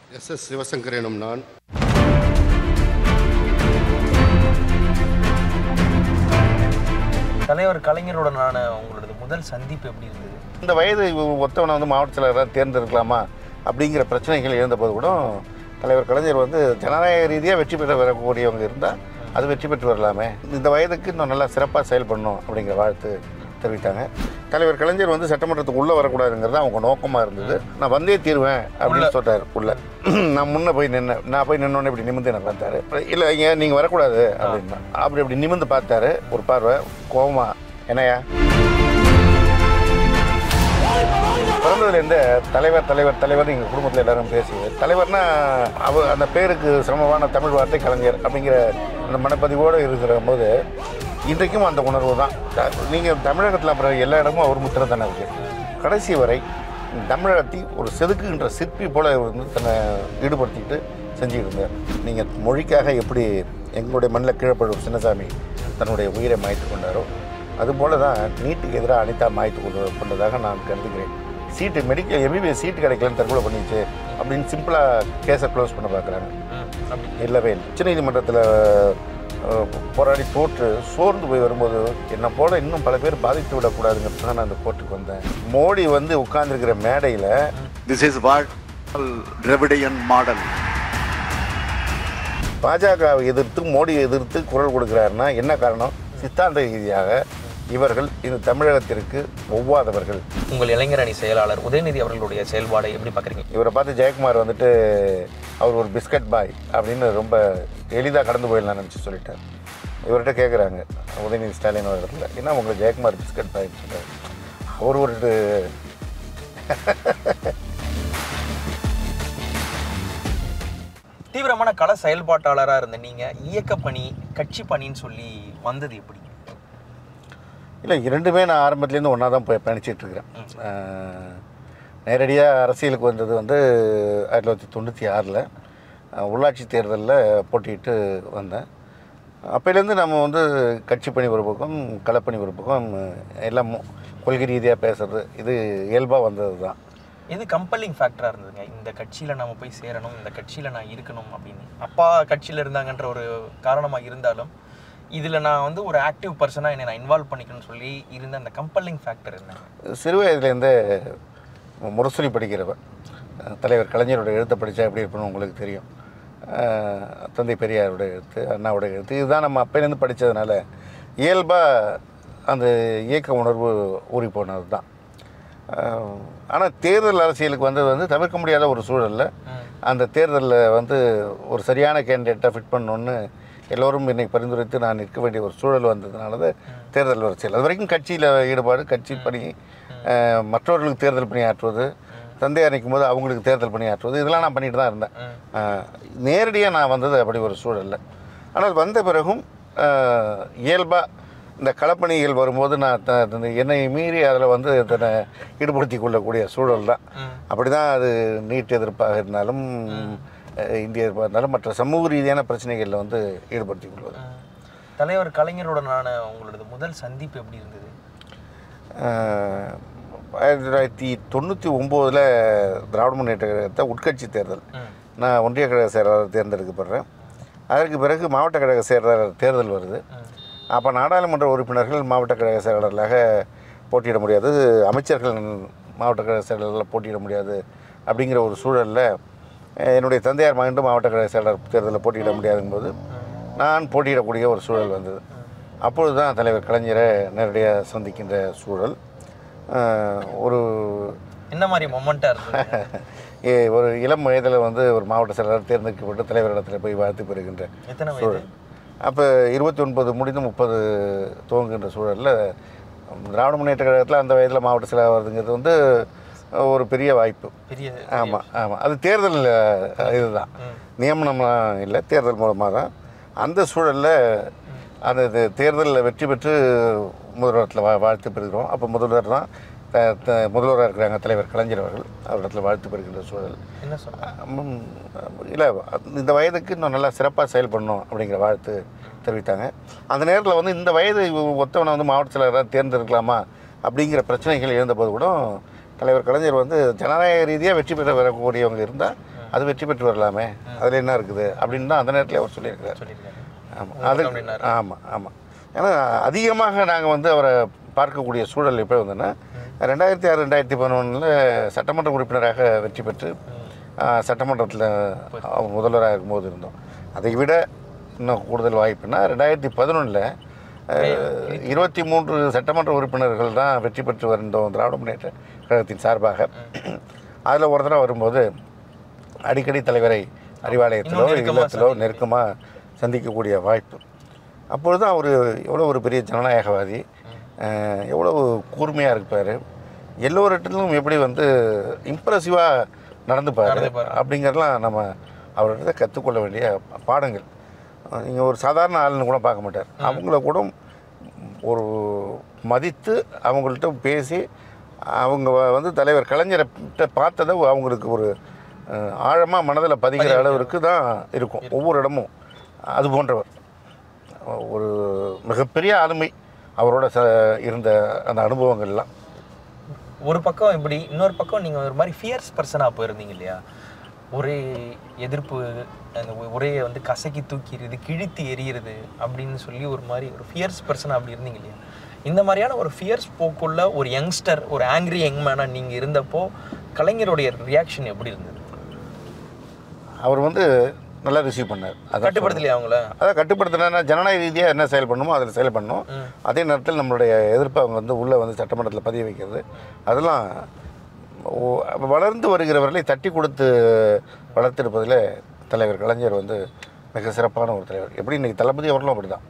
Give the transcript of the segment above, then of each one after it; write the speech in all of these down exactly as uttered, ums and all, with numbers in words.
S S Sivasankar எனும் நான் தலைவர் கலைஞருடனான உங்களோட முதல் சந்திப்பு எப்படி இருந்தது? இந்த வயது ஒத்தவனை வந்து மாவட்ட செயலராக தேர்ந்தெடுக்கலாமா அப்படிங்கிற பிரச்சனைகள் இருந்தபோது கூட தலைவர் கலைஞர் வந்து ஜனநாயக ரீதியாக வெற்றி பெற வரக்கூடியவங்க இருந்தால் அது வெற்றி பெற்று வரலாமே, இந்த வயதுக்கு இன்னும் நல்லா சிறப்பாக செயல்படணும் அப்படிங்கிற வாழ்த்து தெரிவித்தாங்க. தலைவர் கலைஞர் வந்து சட்டமன்றத்துக்கு உள்ளே வரக்கூடாதுங்கிறது அவங்க நோக்கமாக இருந்தது. நான் வந்தே தீருவேன் அப்படின்னு சொல்லிட்டார். உள்ள நான் முன்னே போய் நின்னேன். நான் போய் நின்னோன்னே இப்படி நிமிந்து எனக்கு பார்த்தாரு. இல்லை இங்கே நீங்கள் வரக்கூடாது அப்படின்னா அப்படி அப்படி நிமிந்து பார்த்தாரு. ஒரு பார்வை கோவமா, என்னையா பிறந்ததுலேருந்து தலைவர் தலைவர் தலைவர் எங்கள் குடும்பத்தில் எல்லாரும் பேசுவது. தலைவர்னா அவ அந்த பேருக்கு சிரமமான தமிழ் வார்த்தை கலைஞர் அப்படிங்கிற அந்த மனப்பதிவோடு இருக்கிற போது இன்றைக்கும் அந்த உணர்வு தான். நீங்கள் தமிழகத்தில் அப்புறம் எல்லா இடமும் அவர் முத்திரம் தானே இருக்குது. கடைசி வரை தமிழகத்தை ஒரு செதுக்குகின்ற சிற்பி போல வந்து தன்னை ஈடுபடுத்திக்கிட்டு செஞ்சுக்கிட்டு இருந்தார். நீங்கள் மொழிக்காக எப்படி எங்களுடைய மண்ணில் கீழப்படும் சின்னசாமி தன்னுடைய உயிரை மாய்த்து கொண்டாரோ அதுபோல தான் நீட்டுக்கு எதிராக அனிதா மாய்த்து கொண்டு கொண்டதாக நான் கருதுகிறேன். சீட்டு மெடிக்கல் எம்பிபிஎஸ் சீட்டு கிடைக்கலன்னு தற்கொலை பண்ணிச்சு அப்படின்னு சிம்பிளாக கேஸை க்ளோஸ் பண்ண பார்க்குறாங்க. இல்லவே இல்லை. உச்ச நீதிமன்றத்தில் போராடி தோற்று சோர்ந்து போய் வரும்போது என்னை போல இன்னும் பல பேர் பாதித்து விடக்கூடாதுங்கிறது தான் நான் அந்த கோர்ட்டுக்கு வந்தேன். மோடி வந்து உட்கார்ந்துருக்கிற மேடையில் this is what Dravidian model பாஜகவை எதிர்த்து மோடியை எதிர்த்து குரல் கொடுக்குறாருன்னா என்ன காரணம்? சித்தாந்த ரீதியாக இவர்கள் இந்த தமிழகத்திற்கு ஒவ்வாதவர்கள். உங்கள் இளைஞர் அணி செயலாளர் உதயநிதி அவர்களுடைய செயல்பாடை எப்படி பார்க்குறீங்க? இவரை பார்த்து ஜெயக்குமார் வந்துட்டு அவர் ஒரு பிஸ்கட் பாய் அப்படின்னு ரொம்ப எளிதாக கடந்து போயிடலாம் நினச்சி சொல்லிட்டார். இவர்கிட்ட கேட்குறாங்க உதயநிதி ஸ்டாலின் இடத்துல, ஏன்னா உங்கள் ஜெயக்குமார் பிஸ்கட் பாய்ன்னு சொல்கிறார். அவர் ஒரு தீவிரமான கள செயல்பாட்டாளராக இருந்த நீங்கள் இயக்க பணி கட்சி பணின்னு சொல்லி வந்தது எப்படி? இல்லை, இரண்டுமே நான் ஆரம்பத்துலேருந்து ஒன்றா தான் போய் பயணிச்சிட்ருக்கிறேன். நேரடியாக அரசியலுக்கு வந்தது வந்து ஆயிரத்தி தொள்ளாயிரத்தி தொண்ணூற்றி ஆறில் உள்ளாட்சி தேர்தலில் போட்டிட்டு வந்தேன். அப்போலேருந்து நம்ம வந்து கட்சி பணி ஒரு பக்கம் களப்பணி ஒரு பக்கம் எல்லாம் கொள்கை ரீதியாக பேசுகிறது இது இயல்பாக வந்தது தான். இது கம்பல்லிங் ஃபேக்டராக இருந்ததுங்க, இந்த கட்சியில் நம்ம போய் சேரணும், இந்த கட்சியில் நான் இருக்கணும் அப்படின்னு. அப்பா கட்சியில் இருந்தாங்கன்ற ஒரு காரணமாக இருந்தாலும் இதில் நான் வந்து ஒரு ஆக்டிவ் பர்சனாக என்னை நான் இன்வால்வ் பண்ணிக்கணும்னு சொல்லி இருந்த அந்த கம்பல்லிங் ஃபேக்டர் என்ன? சிறு வயதுலேருந்து முரசொலி படிக்கிறவன் தலைவர் கலைஞரோட எழுத்தை படித்தா எப்படி இருப்பணும் உங்களுக்கு தெரியும். தந்தை பெரியாரோட எழுத்து, அண்ணாவோட எழுத்து, இதுதான் நம்ம அப்போலேருந்து படித்ததுனால இயல்பாக அந்த இயக்க உணர்வு ஊறி போனது தான். ஆனால் தேர்தல் அரசியலுக்கு வந்தது வந்து தவிர்க்க முடியாத ஒரு சூழலில் அந்த தேர்தலில் வந்து ஒரு சரியான கேண்டிடேட்டாக ஃபிட் பண்ணணுன்னு எல்லோரும் இன்றைக்கி பரிந்துரைத்து நான் நிற்க வேண்டிய ஒரு சூழல் வந்ததுனால தான் தேர்தல் அரசியல். அது வரைக்கும் கட்சியில் ஈடுபாடு, கட்சி பணி, மற்றவர்களுக்கு தேர்தல் பணியாற்றுவது, தந்தையார் நிற்கும் போது அவங்களுக்கு தேர்தல் பணியாற்றுவது, இதெல்லாம் நான் பண்ணிட்டு தான் இருந்தேன். நேரடியாக நான் வந்தது அப்படி ஒரு சூழலில். ஆனால் வந்த பிறகும் இயல்பாக இந்த களப்பணிகள் வரும்போது நான் என்னை மீறி அதில் வந்து தன்னை ஈடுபடுத்தி கொள்ளக்கூடிய சூழல் தான். அப்படி தான் அது நீட் எதிர்ப்பாக இருந்தாலும் இந்திய எதிர்ப்பாக இருந்தாலும் மற்ற சமூக ரீதியான பிரச்சனைகளில் வந்து ஈடுபடுத்தி கொள்வது. தலைவர் கலைஞருடனான உங்களோட முதல் சந்திப்பு எப்படி இருந்தது? ஆயிரத்தி தொள்ளாயிரத்தி தொண்ணூற்றி ஒம்போதில் திராவிட முன்னேற்ற கழகத்தை உட்கட்சி தேர்தல் நான் ஒன்றிய கழக செயலாளர் தேர்ந்தெடுக்கப்படுறேன். அதற்கு பிறகு மாவட்ட கழக செயலாளர் தேர்தல் வருது. அப்போ நாடாளுமன்ற உறுப்பினர்கள் மாவட்ட கழக செயலாளர்களாக போட்டியிட முடியாது, அமைச்சர்கள் மாவட்ட கழக செயலாளர்கள் போட்டியிட முடியாது அப்படிங்கிற ஒரு சூழலில் என்னுடைய தந்தையார் மகன் மாவட்ட கழக செயலாளர் தேர்தலில் போட்டியிட முடியாதுங்கும்போது நான் போட்டியிடக்கூடிய ஒரு சூழல் வந்தது. அப்பொழுது தான் தலைவர் கலைஞரை நேரடியாக சந்திக்கின்ற சூழல். ஒரு என்ன மாதிரி மொமெண்ட்டாக இருந்தது? ஒரு இளம் வயதில் வந்து ஒரு மாவட்ட செயலாளர் தேர்ந்தெடுக்கப்பட்டு தலைவரிடத்தில் போய் வாழ்த்து பெறுகின்ற சூழல். அப்போ இருபத்தி ஒன்பது முடிந்து முப்பது துவங்குகின்ற சூழலில் திராவிட முன்னேற்ற கழகத்தில் அந்த வயதில் மாவட்ட செயலாளர் வருதுங்கிறது வந்து ஒரு பெரிய வாய்ப்பு. பெரிய ஆமாம் ஆமாம் அது தேர்தல் இதுதான், நியமனம்லாம் இல்லை, தேர்தல் மூலமாக தான். அந்த சூழலில் அந்த தேர்தலில் வெற்றி பெற்று முதல்வரத்தில் வா வாழ்த்து பெறுகிறோம். அப்போ முதல்வர் தான் முதல்வராக இருக்கிறாங்க தலைவர் கலைஞர் அவர்கள், அவரிடத்தில் வாழ்த்து பெறுகின்ற சூழல். என்ன சொல்ல இல்லை, இந்த வயதுக்கு இன்னும் நல்லா சிறப்பாக செயல்படணும் அப்படிங்கிற வாழ்த்து தெரிவித்தாங்க. அந்த நேரத்தில் வந்து இந்த வயது ஒத்தவனை வந்து மாவட்ட செயலராக தேர்ந்தெடுக்கலாமா அப்படிங்கிற பிரச்சனைகள் இருந்தபோது கூட தலைவர் கலைஞர் வந்து ஜனநாயக ரீதியாக வெற்றி பெற வரக்கூடியவங்க இருந்தால் அது வெற்றி பெற்று வரலாமே, அதில் என்ன இருக்குது அப்படின்னு தான் அந்த நேரத்தில் அவர் சொல்லியிருக்கிறார். ஆமாம், அது ஆமாம் ஆமாம். ஏன்னா அதிகமாக நாங்கள் வந்து அவரை பார்க்கக்கூடிய சூழல் எப்போ வந்தோன்னா, ரெண்டாயிரத்தி ஆறு ரெண்டாயிரத்தி பதினொன்றில் சட்டமன்ற உறுப்பினராக வெற்றி பெற்று சட்டமன்றத்தில் முதல்வராக இருக்கும்போது இருந்தோம். அதை விட இன்னும் கூடுதல் வாய்ப்புன்னா ரெண்டாயிரத்தி பதினொன்றில் இருபத்தி மூன்று சட்டமன்ற உறுப்பினர்கள் தான் வெற்றி பெற்று வந்தோம் திராவிட முன்னேற்ற கழகத்தின் சார்பாக. அதில் ஒருத்தராக வரும்போது அடிக்கடி தலைவரை அறிவாலயத்திலோ இல்லத்திலோ நெருக்கமாக சந்திக்கக்கூடிய வாய்ப்பு. அப்பொழுது தான் அவர் எவ்வளோ ஒரு பெரிய ஜனநாயகவாதி, எவ்வளவு கூர்மையாக இருப்பார், எல்லோரிடத்திலும் எப்படி வந்து இம்ப்ரெசிவாக நடந்துப்பார் அப்படிங்கிறதுலாம் நம்ம அவர்கிட்ட கற்றுக்கொள்ள வேண்டிய பாடங்கள். நீங்கள் ஒரு சாதாரண ஆளுன்னு கூட பார்க்க மாட்டார். அவங்கள கூட ஒரு மதித்து அவங்கள்ட்ட பேசி அவங்க வந்து தலைவர் கலைஞர்கிட்ட பார்த்ததை அவங்களுக்கு ஒரு ஆழமாக மனதில் பதிகிற அளவிற்கு தான் இருக்கும் ஒவ்வொரு இடமும். அது போன்றவர் ஒரு மிகப்பெரிய ஆளுமை அவரோட ச இருந்த அந்த அனுபவங்கள்லாம். ஒரு பக்கம் இப்படி, இன்னொரு பக்கம் நீங்கள் ஒரு மாதிரி ஃபியர்ஸ் பர்சனாக போயிருந்தீங்க இல்லையா? ஒரே எதிர்ப்பு, அந்த ஒரே வந்து கசக்கி தூக்கிறது, கிழித்து எறிகிறது அப்படின்னு சொல்லி ஒரு மாதிரி ஒரு ஃபியர்ஸ் பர்சனாக அப்படி இருந்தீங்க இல்லையா? இந்த மாதிரியான ஒரு ஃபியர்ஸ் போக்குள்ள ஒரு யங்ஸ்டர், ஒரு ஆங்க்ரி யங் மேனாக நீங்கள் இருந்தப்போ கலைஞருடைய ரியாக்ஷன் எப்படி இருந்தது? அவர் வந்து நல்லா ரிசீவ் பண்ணார். அதை கட்டுப்படுத்தலையா அவங்கள? அதை கட்டுப்படுத்தினா ஜனநாயக ரீதியாக என்ன செயல் பண்ணணுமோ அதில் செயல் பண்ணணும். அதே நேரத்தில் நம்மளுடைய எதிர்ப்பை அவங்க வந்து உள்ளே வந்து சட்டமன்றத்தில் பதிய வைக்கிறது, அதெல்லாம் வளர்ந்து வருகிறவர்களை தட்டி கொடுத்து வளர்த்தெடுப்பதில் தலைவர் கலைஞர் வந்து மிக சிறப்பான ஒரு தலைவர். எப்படி இன்றைக்கி தளபதி அவர்களும் அப்படி தான்.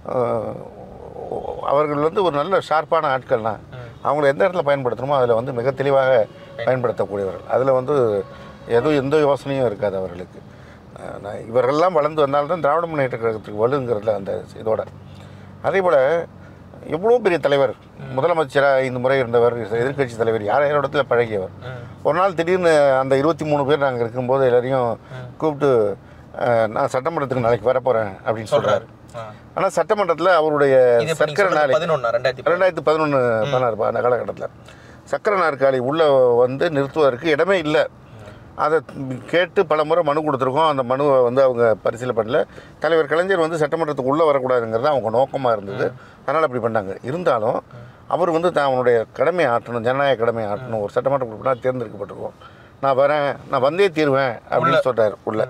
அவர்கள் வந்து ஒரு நல்ல ஷார்ப்பான ஆட்கள்னா அவங்கள எந்த இடத்துல பயன்படுத்தணுமோ அதில் வந்து மிக தெளிவாக பயன்படுத்தக்கூடியவர்கள். அதில் வந்து எதுவும் எந்த யோசனையும் இருக்காது அவர்களுக்கு. நான் இவர்களெல்லாம் வளர்ந்து வந்தால்தான் திராவிட முன்னேற்ற கழகத்துக்கு வலுங்கிறதுல அந்த இதோட. அதே போல் எவ்வளோ பெரிய தலைவர், முதலமைச்சராக இந்த முறை இருந்தவர், எதிர்கட்சி தலைவர், யார் யார் இடத்துல பழகியவர். ஒரு நாள் திடீர்னு அந்த இருபத்தி மூணு பேர் நாங்கள் இருக்கும்போது எல்லாரையும் கூப்பிட்டு நான் சட்டமன்றத்துக்கு நாளைக்கு வரப்போகிறேன் அப்படின்னு சொல்கிறார். ஆனால் சட்டமன்றத்தில் அவருடைய சக்கர நாளை ரெண்டாயிரத்தி பதினொன்று பதினாறு அந்த காலகட்டத்தில் சக்கர நாற்காலி உள்ளே வந்து நிறுத்துவதற்கு இடமே இல்லை. அதை கேட்டு பல முறை மனு கொடுத்துருக்கோம். அந்த மனுவை வந்து அவங்க பரிசீலனை பண்ணல. தலைவர் கலைஞர் வந்து சட்டமன்றத்துக்கு உள்ளே வரக்கூடாதுங்கிறது அவங்க நோக்கமாக இருந்தது. அதனால் அப்படி பண்ணாங்க. இருந்தாலும் அவர் வந்து தான் அவனுடைய கடமையை ஆற்றணும், ஜனநாயக கடமையை ஆற்றணும். ஒரு சட்டமன்ற உறுப்பினராக தேர்ந்தெடுக்கப்பட்டிருக்கோம், நான் வரேன், நான் வந்தே தீருவேன் அப்படின்னு சொல்கிறார். உள்ளே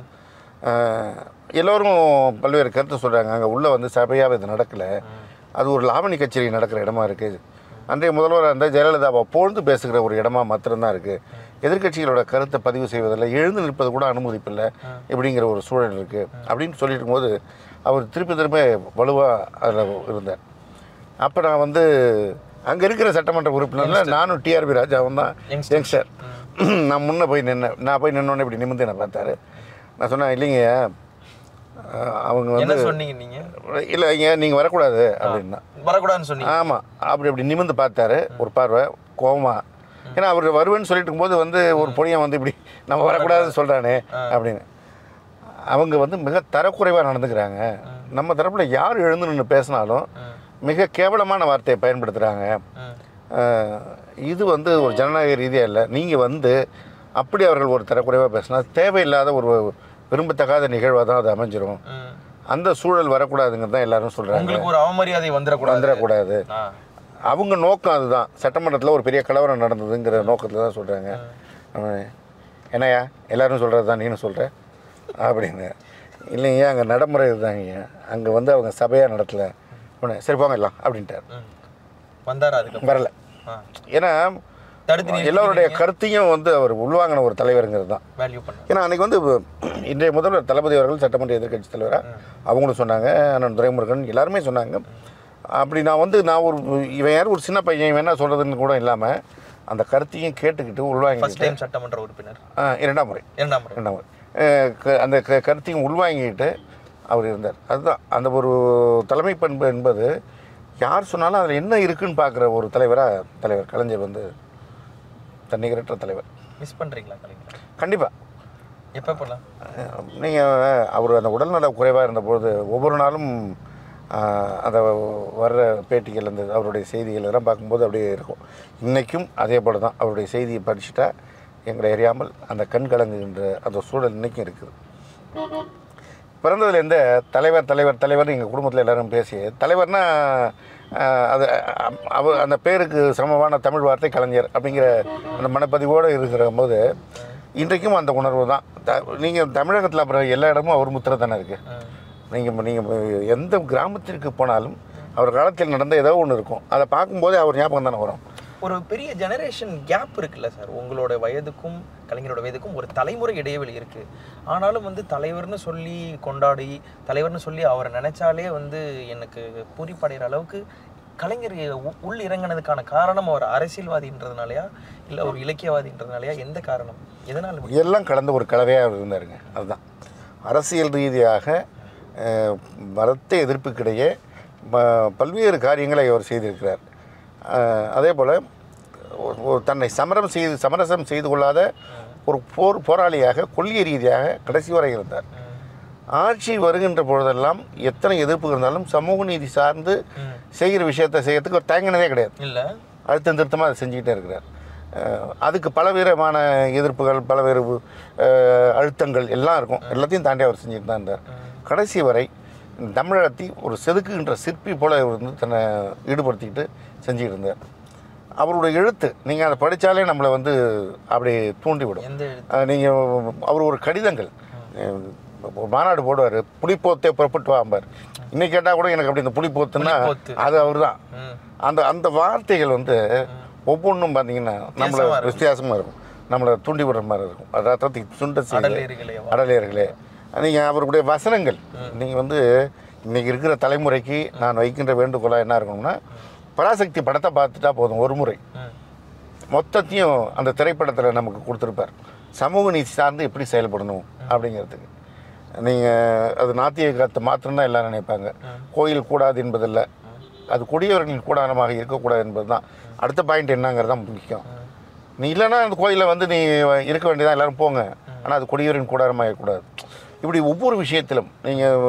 எல்லோரும் பல்வேறு கருத்து சொல்கிறாங்க. அங்கே உள்ளே வந்து சபையாக இது நடக்கலை, அது ஒரு லாவணி கச்சேரி நடக்கிற இடமா இருக்குது. அன்றைய முதல்வராக இருந்தால் ஜெயலலிதாவை பொழுது பேசுகிற ஒரு இடமா மாத்திரம்தான் இருக்குது. எதிர்கட்சிகளோட கருத்தை பதிவு செய்வதில்லை, எழுந்து நிற்பது கூட அனுமதிப்பில்லை, இப்படிங்கிற ஒரு சூழல் இருக்குது அப்படின்னு சொல்லிட்டு இருக்கும்போது அவர் திருப்பி திரும்ப வலுவாக அதில் இருந்தார். அப்போ நான் வந்து அங்கே இருக்கிற சட்டமன்ற உறுப்பினரில் நானும் டிஆர்பி ராஜாவும் தான் யங்ஸ்டர். நான் முன்னே போய் நின்னேன். நான் போய் நின்னோன்னே இப்படி நிமிந்து என்ன பார்த்தாரு. நான் சொன்னேன், இல்லைங்க அவங்க வந்து சொன்னீங்க நீங்கள் இல்லை இங்க நீங்கள் வரக்கூடாது அப்படின்னா வரக்கூடாதுன்னு சொன்னீங்க. ஆமாம், அப்படி அப்படி நிமிந்து பார்த்தாரு ஒரு பார்வை கோவமா. ஏன்னா அவர் வருவேன்னு சொல்லிட்டு இருக்கும்போது வந்து ஒரு பொடியன் வந்து இப்படி நம்ம வரக்கூடாதுன்னு சொல்கிறானே அப்படின்னு. அவங்க வந்து மிக தரக்குறைவாக நடந்துக்கிறாங்க. நம்ம தரப்பில் யார் எழுந்து நின்று பேசினாலும் மிக கேவலமான வார்த்தையை பயன்படுத்துகிறாங்க. இது வந்து ஒரு ஜனநாயக ரீதியாக இல்லை. நீங்கள் வந்து அப்படி அவர்கள் ஒரு தரக்குறைவாக பேசினா தேவையில்லாத ஒரு விரும்பத்தகாத நிகழ்வாக தான் அது அமைஞ்சிரும். அந்த சூழல் வரக்கூடாதுங்கிறது தான் எல்லாரும் சொல்கிறாங்க. ஒரு அவமரியாதை வந்துடக்கூடாது வந்துடக்கூடாது அவங்க நோக்கம் அதுதான். சட்டமன்றத்தில் ஒரு பெரிய கலவரம் நடந்ததுங்கிற நோக்கத்தில் தான் சொல்கிறாங்க. என்னையா எல்லாரும் சொல்கிறது தான் நீனும் சொல்கிற அப்படின்னு. இல்லைங்க அங்கே நடைமுறை இதுதாங்க, அங்கே வந்து அவங்க சபையாக நடத்தலை. உடனே சரி போங்க எல்லாம் அப்படின்ட்டார். வந்தார், அதுக்கு வரல. ஏன்னா எல்லோருடைய கருத்தையும் வந்து அவர் உள்வாங்கின ஒரு தலைவருங்கிறது தான். ஏன்னா அன்றைக்கி வந்து இன்றைய முதல்வர் தளபதி அவர்கள் சட்டமன்ற எதிர்கட்சி தலைவராக அவங்களும் சொன்னாங்க, அண்ணன் துரைமுருகன் எல்லாருமே சொன்னாங்க. அப்படி நான் வந்து நான் ஒரு இவன் யார் ஒரு சின்ன பையன் இவன் என்ன சொல்கிறதுன்னு கூட இல்லாமல் அந்த கருத்தையும் கேட்டுக்கிட்டு உள்வாங்கிட்டு சட்டமன்ற உறுப்பினர் ஆ இரண்டாம் முறை இரண்டாம் முறை இரண்டாம் முறை அந்த க கருத்தையும் உள்வாங்கிட்டு அவர் இருந்தார். அதுதான் அந்த ஒரு தலைமை பண்பு என்பது. யார் சொன்னாலும் அதில் என்ன இருக்குன்னு பார்க்குற ஒரு தலைவராக தலைவர் கலைஞர் வந்து தன்னிகரற்ற தலைவர். மிஸ் பண்ணுறீங்களா கலைஞர்? கண்டிப்பாக. எப்போ போகலாம்? நீங்கள் அவர் அந்த உடல்நல குறைவாக இருந்தபோது ஒவ்வொரு நாளும் அந்த வர்ற பேட்டிகள் அந்த அவருடைய செய்திகள் எல்லாம் பார்க்கும்போது அப்படியே இருக்கும். இன்றைக்கும் அதே போல் தான். அவருடைய செய்தியை படிச்சுட்டா எங்களை அறியாமல் அந்த கண் கலங்குகின்ற அந்த சூழல் இன்றைக்கும் இருக்குது. பிறந்ததுலேருந்து தலைவர் தலைவர் தலைவர் எங்கள் குடும்பத்தில் எல்லோரும் பேசி தலைவர்னால் அது அவ அந்த பேருக்கு சமமான தமிழ் வார்த்தை கலைஞர் அப்படிங்கிற அந்த மனப்பதிவோடு இருக்கிற போது இன்றைக்கும் அந்த உணர்வு தான். த நீங்கள் தமிழகத்தில் அப்புறம் எல்லா இடமும் அவர் முத்திரை தானே இருக்குது. நீங்கள் நீங்கள் எந்த கிராமத்திற்கு போனாலும் அவர் காலத்தில் நடந்த ஏதோ ஒன்று இருக்கும். அதை பார்க்கும்போதே அவர் ஞாபகம் தானே வரும். ஒரு பெரிய ஜெனரேஷன் கேப் இருக்குல்ல சார், உங்களோட வயதுக்கும் கலைஞரோட வயதுக்கும் ஒரு தலைமுறை இடைவெளி இருக்குது. ஆனாலும் வந்து தலைவர்னு சொல்லி கொண்டாடி தலைவர்னு சொல்லி அவரை நினைச்சாலே வந்து எனக்கு பூரிப்படைகிற அளவுக்கு கலைஞர் உள் இறங்கினதுக்கான காரணம் அவர் அரசியல்வாதின்றதுனாலயா இல்லை ஒரு இலக்கியவாதின்றதுனாலயா? எந்த காரணம், எதனால்? எல்லாம் கலந்த ஒரு கலவையாக இருந்தாருங்க. அதுதான் அரசியல் ரீதியாக மரத்தை எதிர்ப்புக்கிடையே பல்வேறு காரியங்களை அவர் செய்திருக்கிறார். அதே போல் ஒரு தன்னை சமரம் செய்து சமரசம் செய்து கொள்ளாத ஒரு போர் போராளியாக கொள்கை ரீதியாக கடைசி வரை இருந்தார். ஆட்சி வருகின்ற பொழுதெல்லாம் எத்தனை எதிர்ப்பு இருந்தாலும் சமூக நீதி சார்ந்து செய்கிற விஷயத்தை செய்யறதுக்கு ஒரு தயங்கினதே கிடையாது. இல்லை, அழுத்தம் திருத்தமாக அதை செஞ்சுக்கிட்டே இருக்கிறார். அதுக்கு பலவிதமான எதிர்ப்புகள் பலவேறு அழுத்தங்கள் எல்லாம் இருக்கும். எல்லாத்தையும் தாண்டி அவர் செஞ்சுட்டு தான் இருந்தார். கடைசி வரை தமிழகத்தை ஒரு செதுக்குகின்ற சிற்பி போல வந்து தன்னை ஈடுபடுத்திக்கிட்டு செஞ்சுக்கிட்டு இருந்தார். அவருடைய எழுத்து நீங்கள் அதை படித்தாலே நம்மளை வந்து அப்படி தூண்டிவிடும். நீங்கள் அவர் ஒரு கடிதங்கள் மாநாடு போடுவார், புலிப்போத்தே புறப்பட்டு வாம்பார். இன்னைக்கு கேட்டால் கூட எனக்கு அப்படி இந்த புலிப்போத்துன்னா அது அவர் தான். அந்த அந்த வார்த்தைகள் வந்து ஒவ்வொன்றும் பார்த்தீங்கன்னா நம்மளை வித்தியாசமாக இருக்கும், நம்மளை தூண்டி விடுற மாதிரி இருக்கும். அதாவது சுண்ட அடலேர்களே நீங்கள் அவருடைய வசனங்கள் நீங்கள் வந்து இன்றைக்கி இருக்கிற தலைமுறைக்கு நான் வைக்கின்ற வேண்டுகோளாக என்ன இருக்கணும்னா, பராசக்தி படத்தை பார்த்துட்டா போதும், ஒரு முறை மொத்தத்தையும் அந்த திரைப்படத்தில் நமக்கு கொடுத்துருப்பார். சமூக நீதி சார்ந்து எப்படி செயல்படணும் அப்படிங்கிறதுக்கு. நீங்கள் அது நாத்திய காத்து மாத்திரம்தான் எல்லோரும் நினைப்பாங்க. கோயில் கூடாது என்பதில்லை, அது கொடியவர்களின் கூடாரமாக இருக்கக்கூடாது என்பது தான். அடுத்த பாயிண்ட் என்னங்கிறது தான் முக்கியம். நீ இல்லைன்னா அந்த கோயிலில் வந்து நீ இருக்க வேண்டியதான், எல்லோரும் போங்க, ஆனால் அது கொடியவரின் கூடாரமாக இருக்கக்கூடாது. இப்படி ஒவ்வொரு விஷயத்திலும் நீங்கள்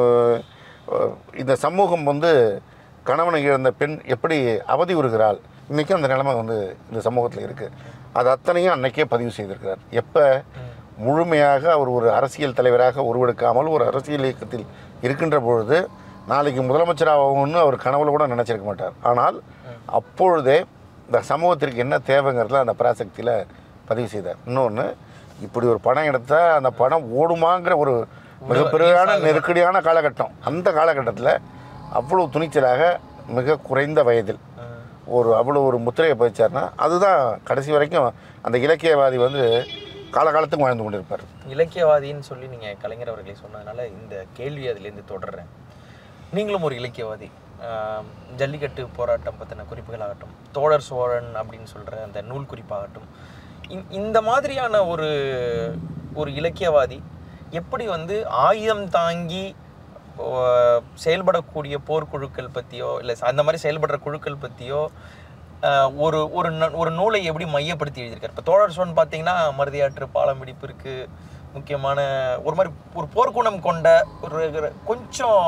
இந்த சமூகம் வந்து கணவனை இழந்த பெண் எப்படி அவதி உறுகிறாள், இன்றைக்கும் அந்த நிலைமை வந்து இந்த சமூகத்தில் இருக்குது. அது அத்தனையும் அன்றைக்கே பதிவு செய்திருக்கிறார். எப்போ முழுமையாக அவர் ஒரு அரசியல் தலைவராக உருவெடுக்காமல் ஒரு அரசியல் இயக்கத்தில் இருக்கின்ற பொழுது நாளைக்கு முதலமைச்சராகணும்னு அவர் கனவுல கூட நினச்சிருக்க மாட்டார். ஆனால் அப்பொழுதே இந்த சமூகத்திற்கு என்ன தேவைங்கிறதுல அந்த பராசக்தியில் பதிவு செய்தார். இன்னொன்று, இப்படி ஒரு படம் எடுத்தால் அந்த படம் ஓடுமாங்கிற ஒரு மிகப்பெரியான நெருக்கடியான காலகட்டம். அந்த காலகட்டத்தில் அவ்வளோ துணிச்சலாக மிக குறைந்த வயதில் ஒரு அவ்வளோ ஒரு முத்திரையை பதிச்சார்னா அதுதான் கடைசி வரைக்கும் அந்த இலக்கியவாதி வந்து காலகாலத்துக்கு வாழ்ந்து கொண்டிருப்பார். இலக்கியவாதின்னு சொல்லி நீங்கள் கலைஞர் அவர்களை சொன்னதுனால இந்த கேள்வி அதிலேருந்து தொடர்றேன். நீங்களும் ஒரு இலக்கியவாதி. ஜல்லிக்கட்டு போராட்டம் பற்றின குறிப்புகளாகட்டும், தோழர் சோழன் அப்படின்னு சொல்கிற அந்த நூல் குறிப்பாகட்டும், இந்த மாதிரியான ஒரு ஒரு இலக்கியவாதி எப்படி வந்து ஆயுதம் தாங்கி செயல்படக்கூடிய போர்க்குழுக்கள் பற்றியோ இல்லை அந்த மாதிரி செயல்படுற குழுக்கள் பற்றியோ ஒரு ஒரு ஒரு நூலை எப்படி மையப்படுத்தி எழுதியிருக்காரு? இப்போ தோழர் சோழன் பார்த்தீங்கன்னா மருதியாற்று பாலம் வெடிப்பு இருக்குது, முக்கியமான ஒரு மாதிரி ஒரு போர்க்குணம் கொண்ட ஒரு கொஞ்சம்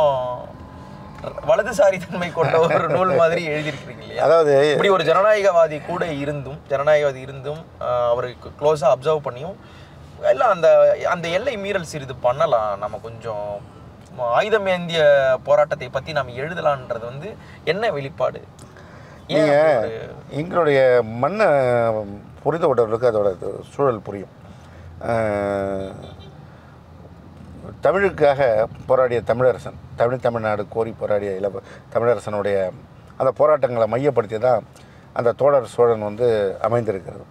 வலதுசாரி தன்மை கொண்ட ஒரு நூல் மாதிரி எழுதியிருக்கிறீங்க இல்லையா? அதாவது இப்படி ஒரு ஜனநாயகவாதி கூட இருந்தும் ஜனநாயகவாதி இருந்தும் அவருக்கு க்ளோஸாக அப்சர்வ் பண்ணியும் எல்லாம் அந்த அந்த எல்லை மீறல் சிறிது பண்ணலாம், நம்ம கொஞ்சம் ஆயுதம் ஏந்திய போராட்டத்தை பற்றி நம்ம எழுதலான்றது வந்து என்ன வெளிப்பாடு? நீங்கள் எங்களுடைய மண்ணை புரிந்து கொண்டவர்களுக்கு அதோட சூழல் புரியும். தமிழுக்காக போராடிய தமிழரசன், தமிழ் தமிழ்நாடு கோரி போராடிய இள தமிழரசனுடைய அந்த போராட்டங்களை மையப்படுத்தி தான் அந்த தோழர் சோழன் வந்து அமைந்திருக்கிறது.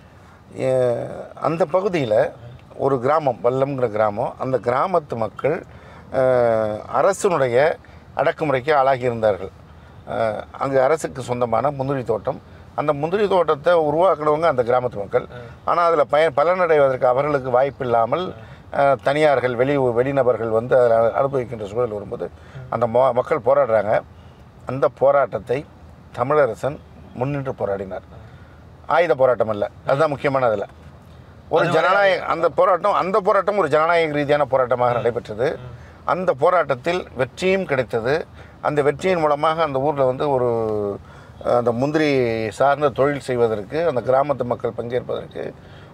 அந்த பகுதியில் ஒரு கிராமம், வல்லம்ங்கிற கிராமம், அந்த கிராமத்து மக்கள் அரசனுடைய அடக்குமுறைக்கு ஆளாகி இருந்தார்கள். அங்கே அரசுக்கு சொந்தமான முந்திரி தோட்டம், அந்த முந்திரி தோட்டத்தை உருவாக்குனவங்க அந்த கிராமத்து மக்கள். ஆனால் அதில் பயன் பலனடைவதற்கு அவர்களுக்கு வாய்ப்பு இல்லாமல் தனியார்கள் வெளி வெளிநபர்கள் வந்து அதில் அனுபவிக்கின்ற சூழல் வரும்போது அந்த மக்கள் போராடுறாங்க. அந்த போராட்டத்தை தமிழரசன் முன்னின்று போராடினார். ஆயுத போராட்டம் அல்ல, அதுதான் முக்கியமான. அதில் ஒரு ஜனநாயக அந்த போராட்டம் அந்த போராட்டம் ஒரு ஜனநாயக ரீதியான போராட்டமாக நடைபெற்றது. அந்த போராட்டத்தில் வெற்றியும் கிடைத்தது. அந்த வெற்றியின் மூலமாக அந்த ஊரில் வந்து ஒரு அந்த முந்திரி சார்ந்த தொழில் செய்வதற்கு அந்த கிராமத்து மக்கள் பங்கேற்பதற்கு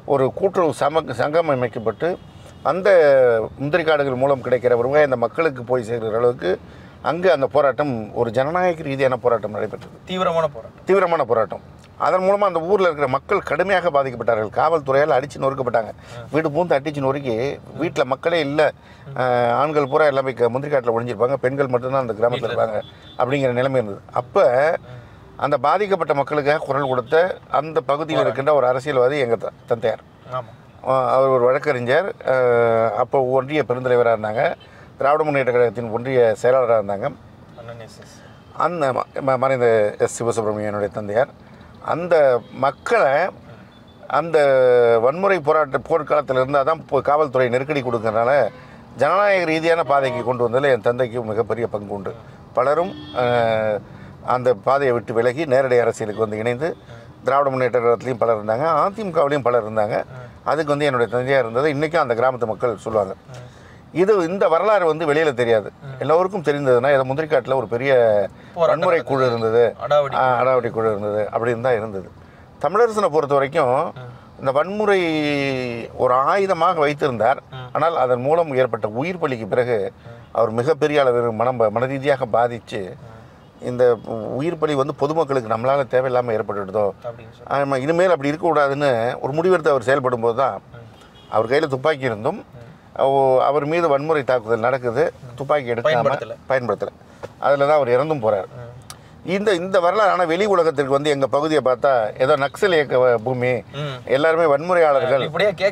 ஒரு கூட்டுறவு சம சங்கம் அமைக்கப்பட்டு அந்த முந்திரி காடுகள் மூலம் கிடைக்கிற வருவாய் அந்த மக்களுக்கு போய் சேர்கிற அளவுக்கு அங்கே அந்த போராட்டம் ஒரு ஜனநாயக ரீதியான போராட்டம் நடைபெற்றது. தீவிரமான போராட்டம் தீவிரமான போராட்டம். அதன் மூலமாக அந்த ஊரில் இருக்கிற மக்கள் கடுமையாக பாதிக்கப்பட்டார்கள். காவல்துறையால் அடித்து நொறுக்கப்பட்டாங்க. வீடு பூந்து அடித்து நொறுக்கி வீட்டில் மக்களே இல்லை, ஆண்கள் பூரா எல்லாமே முந்திரி காட்டில் ஒழிஞ்சிருப்பாங்க, பெண்கள் மட்டும்தான் அந்த கிராமத்தில் இருப்பாங்க அப்படிங்கிற நிலைமை இருந்தது. அப்போ அந்த பாதிக்கப்பட்ட மக்களுக்காக குரல் கொடுத்த அந்த பகுதியில் இருக்கின்ற ஒரு அரசியல்வாதி எங்கள் த தந்தையார். அவர் ஒரு வழக்கறிஞர், அப்போ ஒன்றிய பெருந்தலைவராக இருந்தாங்க, திராவிட முன்னேற்ற கழகத்தின் ஒன்றிய செயலாளராக இருந்தாங்க. அந்த மறைந்த எஸ் சிவசுப்ரமணியனுடைய தந்தையார் அந்த மக்களை அந்த வன்முறை போராட்ட போர்க்காலத்தில் இருந்தால் தான் காவல்துறை நெருக்கடி கொடுக்கறதுனால ஜனநாயக ரீதியான பாதைக்கு கொண்டு வந்ததில் என் தந்தைக்கு மிகப்பெரிய பங்கு உண்டு. பலரும் அந்த பாதையை விட்டு விலகி நேரடி அரசியலுக்கு வந்து இணைந்து திராவிட முன்னேற்ற கழகத்துலேயும் பலர் இருந்தாங்க, அதிமுகவிலையும் பலர் இருந்தாங்க. அதுக்கு வந்து என்னுடைய தந்தையாக இருந்தது இன்றைக்கும் அந்த கிராமத்து மக்கள் சொல்லுவாங்க. இது இந்த வரலாறு வந்து வெளியில் தெரியாது, எல்லோருக்கும் தெரிந்ததுன்னா இதை முந்திரிக்காட்டில் ஒரு பெரிய வன்முறை குழு இருந்தது, அடாவடி குழு இருந்தது அப்படின்னு தான் இருந்தது. தமிழரசனை பொறுத்த வரைக்கும் இந்த வன்முறை ஒரு ஆயுதமாக வைத்திருந்தார். ஆனால் அதன் மூலம் ஏற்பட்ட உயிர் பலிக்கு பிறகு அவர் மிகப்பெரிய அளவில் மனம் மனரீதியாக பாதித்து இந்த உயிர் பலி வந்து பொதுமக்களுக்கு நம்மளால் தேவையில்லாமல் ஏற்பட்டுவிட்டதோ, ஆமாம் இனிமேல் அப்படி இருக்கக்கூடாதுன்னு ஒரு முடிவெடுத்து அவர் செயல்படும் போது தான் அவர் கையில் துப்பாக்கி இருந்தும் அவர் மீது வன்முறை தாக்குதல் நடக்குது, துப்பாக்கி எடுக்காமல் பயன்படுத்தலை, அதில் தான் அவர் இறந்தும் போகிறார். இந்த இந்த வரலாறு ஆனால் வெளி உலகத்திற்கு வந்து எங்கள் பகுதியை பார்த்தா ஏதோ நக்சல் இயக்க பூமி, எல்லாருமே வன்முறையாளர்கள்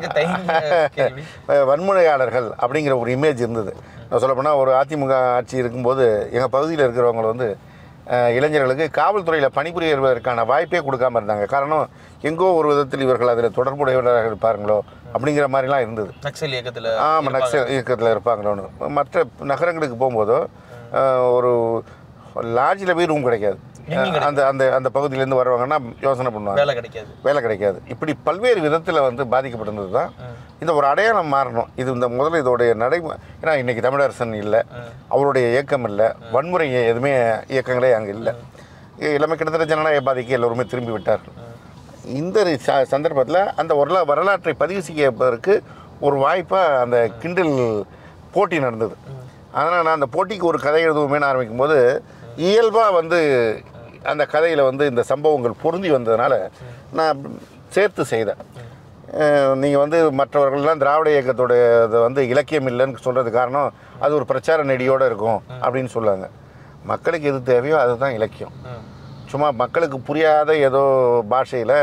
வன்முறையாளர்கள் அப்படிங்கிற ஒரு இமேஜ் இருந்தது. நான் சொல்லப்போனால் ஒரு அதிமுக ஆட்சி இருக்கும்போது எங்கள் பகுதியில் இருக்கிறவங்க வந்து இளைஞர்களுக்கு காவல்துறையில் பணிபுரிவதற்கான வாய்ப்பே கொடுக்காமல் இருந்தாங்க. காரணம் எங்கோ ஒரு விதத்தில் இவர்கள் அதில் தொடர்புடையவர்களாக இருப்பாங்களோ அப்படிங்கிற மாதிரிலாம் இருந்தது. நக்சல் இயக்கத்தில் ஆமாம் நக்சல் இயக்கத்தில் இருப்பாங்களோன்னு. மற்ற நகரங்களுக்கு போகும்போதோ ஒரு லாட்ஜில் போய் ரூம் கிடைக்காது, அந்த அந்த அந்த பகுதியிலேருந்து வருவாங்கன்னா யோசனை பண்ணுவாங்க, வேலை கிடைக்காது வேலை கிடைக்காது இப்படி பல்வேறு விதத்தில் வந்து பாதிக்கப்பட்டிருந்தது தான் இந்த ஒரு அடையாளம் மாறணும். இது இந்த முதல்ல இதோடைய நடைமுறை, ஏன்னா இன்றைக்கி தமிழரசன் இல்லை, அவருடைய இயக்கம் இல்லை, வன்முறை எதுவுமே இயக்கங்களே அங்கே இல்லை, எல்லாமே கிட்டத்தட்ட ஜனநாயக பாதிக்கு எல்லோருமே திரும்பி விட்டார்கள். இந்த சந்தர்ப்பத்தில் அந்த வரலா வரலாற்றை பதிவு செய்யப்பதற்கு ஒரு வாய்ப்பாக அந்த கிண்டல் போட்டி நடந்தது. அதனால் நான் அந்த போட்டிக்கு ஒரு கதை எழுதுவோமேனு ஆரம்பிக்கும் போது இயல்பாக வந்து அந்த கதையில் வந்து இந்த சம்பவங்கள் பொருந்தி வந்ததுனால நான் சேர்த்து செய்தேன். நீங்கள் வந்து மற்றவர்கள்லாம் திராவிட இயக்கத்தோடைய இதை வந்து இலக்கியம் இல்லைன்னு சொல்கிறது காரணம் அது ஒரு பிரச்சார நெடியோடு இருக்கும் அப்படின்னு சொல்லுவாங்க. மக்களுக்கு எது தேவையோ அதுதான் இலக்கியம். சும்மா மக்களுக்கு புரியாத ஏதோ பாஷையில்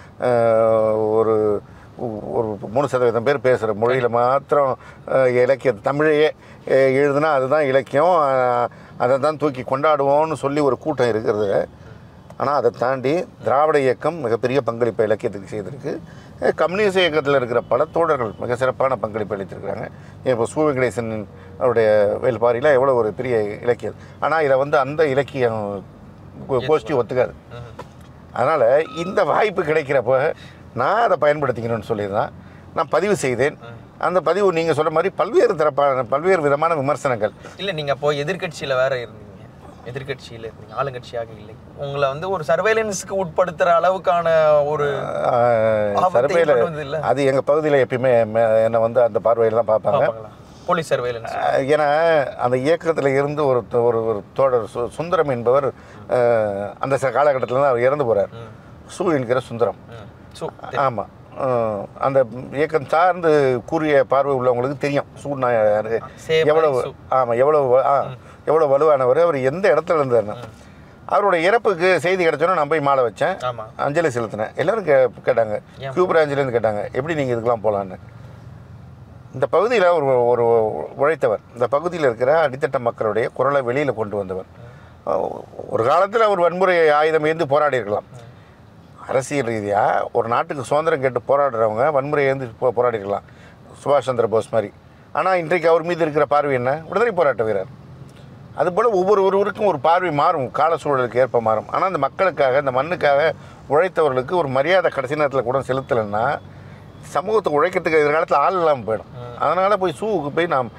ஒரு ஒரு மூணு சதவீதம் பேர் பேசுகிற மொழியில் மாத்திரம் இலக்கிய தமிழையே எழுதுனா அதுதான் இலக்கியம், அதை தான் தூக்கி கொண்டாடுவோம்னு சொல்லி ஒரு கூட்டம் இருக்கிறது. ஆனால் அதை தாண்டி திராவிட இயக்கம் மிகப்பெரிய பங்களிப்பை இலக்கியத்துக்கு செய்திருக்கு. கம்யூனிஸ்ட் இயக்கத்தில் இருக்கிற பல தோழர்கள் மிக சிறப்பான பங்களிப்பு அளித்திருக்கிறாங்க. இப்போ சு வெங்கடேசன் அவருடைய வேல்பாரியில் எவ்வளோ ஒரு பெரிய இலக்கியம், ஆனால் இதை வந்து அந்த இலக்கியம் கோஷ்டி ஒத்துக்காது. அதனால் இந்த வாய்ப்பு கிடைக்கிறப்ப நான் அதை பயன்படுத்திக்கணும்னு சொல்லி தான் நான் பதிவு செய்தேன். அந்த பதிவு நீங்கள் சொல்கிற மாதிரி பல்வேறு தரப்பான பல்வேறு விதமான விமர்சனங்கள். இல்லை நீங்கள் அப்போ எதிர்கட்சியில் வேற இருந்தீங்க, எதிர்கட்சியில் இருந்தீங்க, ஆளுங்கட்சியாக இல்லை, உங்களை வந்து ஒரு சர்வேலன்ஸுக்கு உட்படுத்துகிற அளவுக்கான ஒரு சர்வேல அது எங்கள் பகுதியில் எப்பயுமே என்னை வந்து அந்த பார்வையில் தான் பார்ப்பாங்க, போலீஸ் சர்வேலன்ஸ். ஏன்னா அந்த இயக்கத்தில் இருந்து ஒரு ஒரு ஒரு தோழர் சு சுந்தரம் என்பவர் அந்த காலகட்டத்தில் தான் அவர் இறந்து போகிறார். சு என்கிற சுந்தரம். ஆமாம், அந்த இயக்கம் சார்ந்து கூறிய பார்வை உள்ளவங்களுக்கு தெரியும் சூழ்நா எவ்வளவு ஆமாம் எவ்வளவு ஆ எவ்வளோ வலுவானவர், அவர் எந்த இடத்துல இருந்தார்னு. அவருடைய இறப்புக்கு செய்தி கிடைச்சோன்னா நான் போய் மாலை வச்சேன், அஞ்சலி செலுத்தினேன். எல்லோரும் கே கேட்டாங்க கியூ பிரான்ச்சிலேருந்து கேட்டாங்க எப்படி நீங்கள் இதுக்கெலாம் போகலான்னு. இந்த பகுதியில் ஒரு ஒரு உழைத்தவர், இந்த பகுதியில் இருக்கிற அடித்தட்ட மக்களுடைய குரலை வெளியில் கொண்டு வந்தவர். ஒரு காலத்தில் அவர் வன்முறை ஆயுதம் ஏந்தி போராடி இருக்கலாம். அரசியல் ரீதியாக ஒரு நாட்டுக்கு சுதந்திரம் கேட்டு போராடுறவங்க வன்முறை ஏந்தி போ போராடி இருக்கலாம், சுபாஷ் சந்திர போஸ் மாதிரி. ஆனால் இன்றைக்கு அவர் மீது இருக்கிற பார்வை என்ன? விடுதலை போராட்ட வீரர். அதுபோல் ஒவ்வொரு ஒருவருக்கும் ஒரு பார்வை மாறும், கால சூழலுக்கு ஏற்ப மாறும். ஆனால் இந்த மக்களுக்காக இந்த மண்ணுக்காக உழைத்தவர்களுக்கு ஒரு மரியாதை கடைசி நேரத்தில் கூட செலுத்தலைன்னா சமூகத்தை உழைக்கிறதுக்கு எதிர்காலத்தில் ஆள் இல்லாமல் போயிடும். அதனால் போய் சூவுக்கு போய் நாம்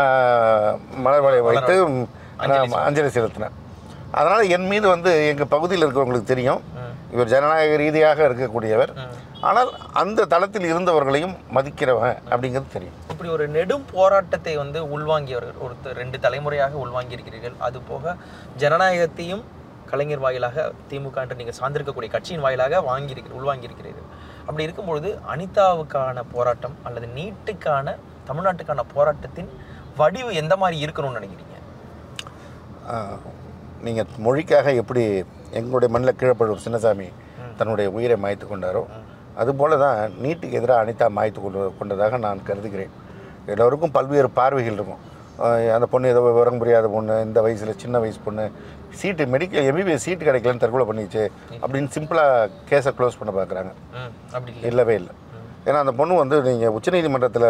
மலர் வளைய வைத்து நான் அஞ்சலி செலுத்தினேன். அதனால் என் மீது வந்து எங்கள் பகுதியில் இருக்கிறவங்களுக்கு தெரியும், இவர் ஜனநாயக ரீதியாக இருக்கக்கூடியவர், ஆனால் அந்த தளத்தில் இருந்தவர்களையும் மதிக்கிறவன் அப்படிங்கிறது தெரியும். இப்படி ஒரு நெடும் போராட்டத்தை வந்து உள்வாங்கியவர்கள் ஒரு ரெண்டு தலைமுறையாக உள்வாங்கி இருக்கிறீர்கள். அது போக ஜனநாயகத்தையும் கலைஞர் வாயிலாக திமுக என்று நீங்கள் சார்ந்திருக்கக்கூடிய கட்சியின் வாயிலாக வாங்கியிருக்கிற உள்வாங்கியிருக்கிறீர்கள். அப்படி இருக்கும்பொழுது அனிதாவுக்கான போராட்டம் அல்லது நீட்டுக்கான தமிழ்நாட்டுக்கான போராட்டத்தின் வடிவு எந்த மாதிரி இருக்கணும்னு நினைக்கிறீங்க? நீங்கள் மொழிக்காக எப்படி எங்களுடைய மண்ணில் கீழப்படுற சின்னசாமி தன்னுடைய உயிரை மாய்த்து கொண்டாரோ அதுபோல தான் நீட்டுக்கு எதிராக அனிதா மாய்த்து கொண்டு கொண்டதாக நான் கருதுகிறேன். எல்லோருக்கும் பல்வேறு பார்வைகள் இருக்கும். அந்த பொண்ணு ஏதோ விவரம் புரியாத பொண்ணு, இந்த வயசில் சின்ன வயசு பொண்ணு, சீட்டு மெடிக்கல் எம்பிபிஎஸ் சீட்டு கிடைக்கலன்னு தற்கொலை பண்ணிச்சு அப்படின்னு சிம்பிளாக கேஸை க்ளோஸ் பண்ண பார்க்குறாங்க. அப்படி இல்லவே இல்லை. ஏன்னா அந்த பொண்ணு வந்து நீங்கள் உச்சநீதிமன்றத்தில்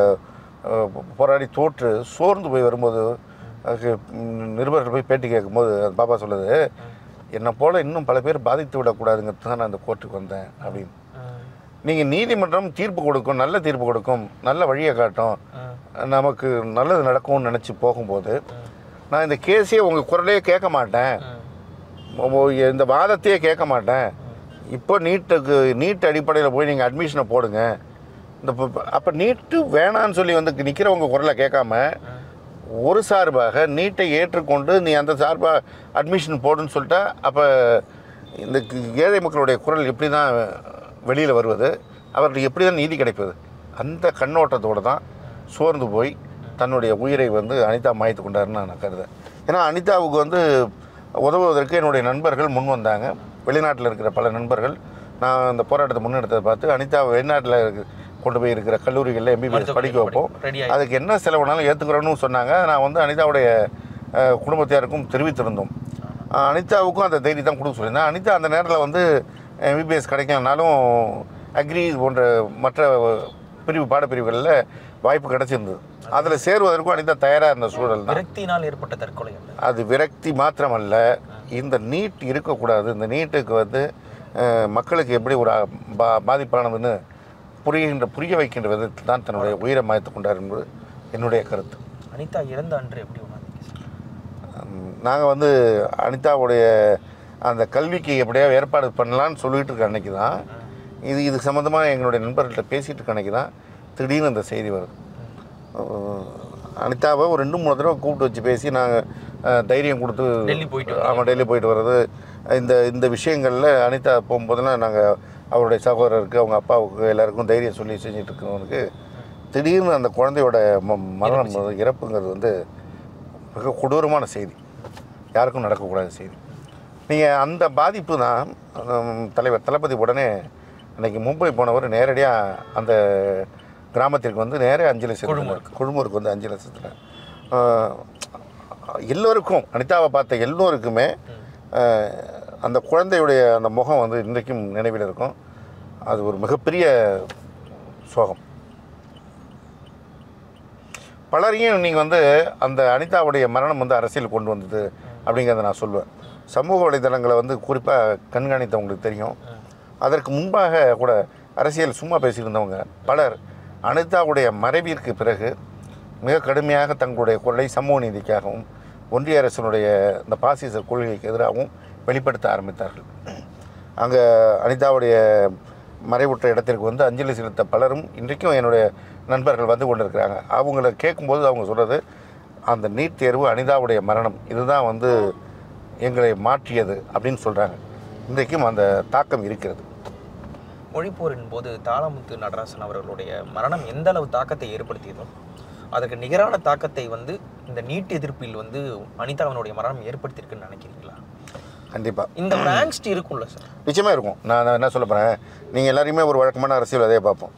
போராடி தோற்று சோர்ந்து போய் வரும்போது அதுக்கு நிருபர்கள் போய் பேட்டி கேட்கும்போது அந்த பாப்பா சொல்லுது, என்னை போல் இன்னும் பல பேர் பாதித்து விடக்கூடாதுங்கிறது தான் நான் அந்த கோர்ட்டுக்கு வந்தேன் அப்படின்னு. நீங்கள் நீதிமன்றம் தீர்ப்பு கொடுக்கும், நல்ல தீர்ப்பு கொடுக்கும், நல்ல வழியை காட்டும், நமக்கு நல்லது நடக்கும்னு நினச்சி போகும்போது நான் இந்த கேஸையே உங்கள் குரலையே கேட்க மாட்டேன், இந்த வாதத்தையே கேட்க மாட்டேன், இப்போ நீட்டுக்கு நீட் அடிப்படையில் போய் நீங்கள் அட்மிஷனை போடுங்க, இந்த அப்போ நீட்டு வேணான்னு சொல்லி வந்து நிற்கிறவங்க குரலை கேட்காம ஒரு சார்பாக நீட்டை ஏற்றுக்கொண்டு நீ அந்த சார்பாக அட்மிஷன் போடுன்னு சொல்லிட்டா அப்போ இந்த ஏழை மக்களுடைய குரல் எப்படி தான் வெளியில் வருவது, அவர்களுக்கு எப்படி தான் நீதி கிடைப்பது? அந்த கண்ணோட்டத்தோடு தான் சோர்ந்து போய் தன்னுடைய உயிரை வந்து அனிதா மாய்த்து கொண்டாருன்னு நான் கருதேன். ஏன்னா அனிதாவுக்கு வந்து உதவுவதற்கு என்னுடைய நண்பர்கள் முன் வந்தாங்க. வெளிநாட்டில் இருக்கிற பல நண்பர்கள் நான் அந்த போராட்டத்தை முன்னெடுத்ததை பார்த்து அனிதா வெளிநாட்டில் இருக்கு கொண்டு போய் இருக்கிற கல்லூரிகளில் எம்பிபிஎஸ் படிக்க வைப்போம், அதுக்கு என்ன செலவுனாலும் ஏற்றுக்கிறோன்னு சொன்னாங்க. நான் வந்து அனிதாவுடைய குடும்பத்தாருக்கும் தெரிவித்திருந்தோம். அனிதாவுக்கும் அந்த தைரியம் தான் கொடுக்க சொல்லியிருந்தேன். அனிதா அந்த நேரத்தில் வந்து எம்பிபிஎஸ் கிடைக்கலனாலும் அக்ரி போன்ற மற்ற பிரிவு பாடப்பிரிவுகளில் வாய்ப்பு கிடைச்சிருந்தது. அதில் சேருவதற்கும் அனிதா தயாராக இருந்த சூழல் தான். விரக்தியினால் ஏற்பட்ட தற்கொலை அது விரக்தி மாத்திரமல்ல, இந்த நீட் இருக்கக்கூடாது, இந்த நீட்டுக்கு வந்து மக்களுக்கு எப்படி ஒரு பா பாதிப்பானதுன்னு புரிகின்ற புரிய வைக்கின்ற விதத்தில் தான் தன்னுடைய உயிரை மாய்த்து கொண்டார் என்பது என்னுடைய கருத்து. அனிதா இறந்த அன்று எப்படி நாங்கள் வந்து அனிதாவுடைய அந்த கல்விக்கு எப்படியா ஏற்பாடு பண்ணலான்னு சொல்லிகிட்டு இருக்க அன்றைக்கி தான் இது இது சம்மந்தமாக எங்களுடைய நண்பர்கள்ட்ட பேசிகிட்டு இருக்க அன்றைக்கி தான் திடீர்னு அந்த செய்தி வருது. அனிதாவை ஒரு ரெண்டு மூணு தடவை கூப்பிட்டு வச்சு பேசி நாங்கள் தைரியம் கொடுத்து டெல்லி போயிட்டு ஆமாம் டெல்லி போயிட்டு வர்றது இந்த இந்த விஷயங்களில் அனிதா போகும்போதெல்லாம் நாங்கள் அவருடைய சகோதரருக்கு அவங்க அப்பாவுக்கு எல்லாருக்கும் தைரியம் சொல்லி செஞ்சுட்டு இருக்கிறவனுக்கு திடீர்னு அந்த குழந்தையோட ம மரணம் இறப்புங்கிறது வந்து மிக கொடூரமான செய்தி, யாருக்கும் நடக்கக்கூடாத செய்தி. நீங்கள் அந்த பாதிப்பு தான் தலைவர் தளபதி உடனே அன்றைக்கி மும்பை போனவர் நேரடியாக அந்த கிராமத்திற்கு வந்து நேரே அஞ்சலி செலுத்தினார். குழுமூருக்கு வந்து அஞ்சலி செலுத்தினார். எல்லோருக்கும் அனிதாவை பார்த்த எல்லோருக்குமே அந்த குழந்தையுடைய அந்த முகம் வந்து இன்றைக்கும் நினைவில் இருக்கும். அது ஒரு மிகப்பெரிய சோகம். பலரையும் நீங்கள் வந்து அந்த அனிதாவுடைய மரணம் வந்து அரசியல் கொண்டு வந்தது அப்படிங்கிறத நான் சொல்லுவேன். சமூக வலைதளங்களை வந்து குறிப்பாக கண்காணித்தவங்களுக்கு தெரியும். அதற்கு முன்பாக கூட அரசியல் சும்மா பேசியிருந்தவங்க பலர் அனிதாவுடைய மறைவிற்கு பிறகு மிக கடுமையாக தங்களுடைய குரலை சமூக நீதிக்காகவும் ஒன்றிய அரசினுடைய இந்த பாசிச கொள்கைக்கு எதிராகவும் வெளிப்படுத்த ஆரம்பித்தார்கள். அங்கே அனிதாவுடைய மறைவுற்ற இடத்திற்கு வந்து அஞ்சலி செலுத்த பலரும் இன்றைக்கும் என்னுடைய நண்பர்கள் வந்து கொண்டு இருக்கிறாங்க. அவங்கள கேட்கும்போது அவங்க சொல்கிறது அந்த நீட் தேர்வு அனிதாவுடைய மரணம் இதுதான் வந்து எங்களை மாற்றியது அப்படின்னு சொல்கிறாங்க. இன்றைக்கும் அந்த தாக்கம் இருக்கிறது. மொழிப்போரின் போது தாளமுத்து நடராசன் அவர்களுடைய மரணம் எந்த அளவு தாக்கத்தை ஏற்படுத்தியதோ அதற்கு நிகரான தாக்கத்தை வந்து இந்த நீட் எதிர்ப்பில் வந்து அனிதாவினுடைய மரணம் ஏற்படுத்தியிருக்குன்னு நினைக்கிறீங்களா? கண்டிப்பாக இந்த ஒரு ஆங்ஸ்ட் இருக்கும்ல சார்? நிச்சயமாக இருக்கும். நான் என்ன சொல்ல போகிறேன், நீங்கள் எல்லாருமே ஒரு வழக்கமான அரசியல் அதே பார்ப்போம்.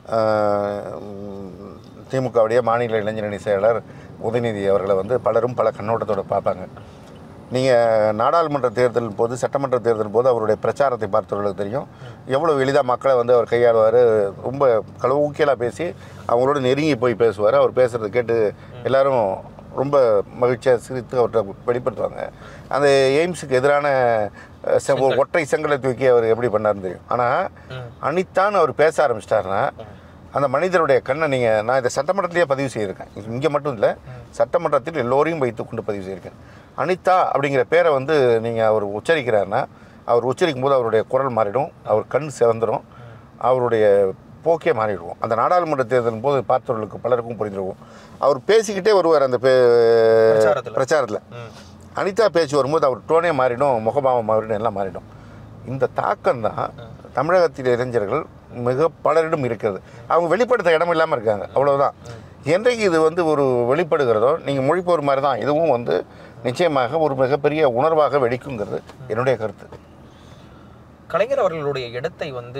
திமுகவுடைய மாநில இளைஞரணி செயலர் உதயநிதி அவர்களை வந்து பலரும் பல கண்ணோட்டத்தோடு பார்ப்பாங்க. நீங்கள் நாடாளுமன்ற தேர்தல் போது சட்டமன்ற தேர்தல் போது அவருடைய பிரச்சாரத்தை பார்த்தவர்களுக்கு தெரியும் எவ்வளோ எளிதாக மக்களை வந்து அவர் கையாளுவார். ரொம்ப களவுக்கியலாக பேசி அவங்களோட நெருங்கி போய் பேசுவார். அவர் பேசுகிறத கேட்டு எல்லோரும் ரொம்ப மகிழ்ச்சியாக சிரித்து அவர்கிட்ட வெளிப்படுத்துவாங்க. அந்த எய்ம்ஸுக்கு எதிரான ஒற்றை செங்கலை தூக்கி அவர் எப்படி பண்ணார்னு தெரியும். ஆனால் அனிதான்னு அவர் பேச ஆரம்பிச்சிட்டாருன்னா அந்த மனிதருடைய கண்ணை நீங்கள் நான் இதை சட்டமன்றத்திலேயே பதிவு செய்திருக்கேன். இங்கே மட்டும் இல்லை, சட்டமன்றத்தில் எல்லோரையும் வைத்து கொண்டு பதிவு செய்திருக்கேன். அனிதா அப்படிங்கிற பேரை வந்து நீங்கள் அவர் உச்சரிக்கிறாருன்னா அவர் உச்சரிக்கும் போது அவருடைய குரல் மாறிடும், அவர் கண் சிவந்துடும். அவருடைய போக்கே மாறிடுவோம். அந்த நாடாளுமன்ற தேர்தலின் போது பார்த்தவர்களுக்கு பலருக்கும் புரிந்துருவோம். அவர் பேசிக்கிட்டே வருவார் அந்த பே பிரச்சாரத்தில். அனிதா பேச்சு வரும்போது அவர் டோனே மாறிடும், முகபாவம் மாறிடும், எல்லாம் மாறிடும். இந்த தாக்கம் தான் தமிழகத்தில் இளைஞர்கள் மிக பலரிடம் இருக்கிறது. அவங்க வெளிப்படுத்த இடம் இல்லாமல் இருக்காங்க, அவ்வளவுதான். என்றைக்கு இது வந்து ஒரு வெளிப்படுகிறதோ, நீங்கள் மொழிப்போர் மாதிரி தான் இதுவும் வந்து நிச்சயமாக ஒரு மிகப்பெரிய உணர்வாக வெடிக்குங்கிறது என்னுடைய கருத்து. கலைஞர் அவர்களுடைய இடத்தை வந்து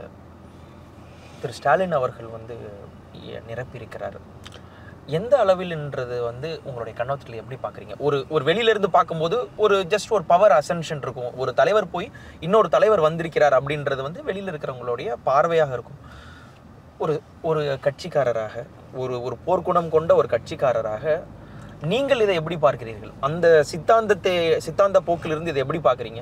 திரு ஸ்டாலின் அவர்கள் வந்து நிரப்பியிருக்கிறார். எந்த அளவில்ன்றது வந்து உங்களுடைய கண்ணோட்டத்தில் எப்படி பார்க்குறீங்க? ஒரு ஒரு வெளியிலேருந்து பார்க்கும்போது ஒரு ஜஸ்ட் ஒரு பவர் அசென்ஷன் இருக்கும். ஒரு தலைவர் போய் இன்னொரு தலைவர் வந்திருக்கிறார் அப்படின்றது வந்து வெளியில் இருக்கிறவங்களுடைய பார்வையாக இருக்கும். ஒரு ஒரு கட்சிக்காரராக, ஒரு ஒரு போர்க்குணம் கொண்ட ஒரு கட்சிக்காரராக நீங்கள் இதை எப்படி பார்க்கிறீர்கள்? அந்த சித்தாந்தத்தை சித்தாந்த போக்கிலிருந்து இதை எப்படி பார்க்குறீங்க?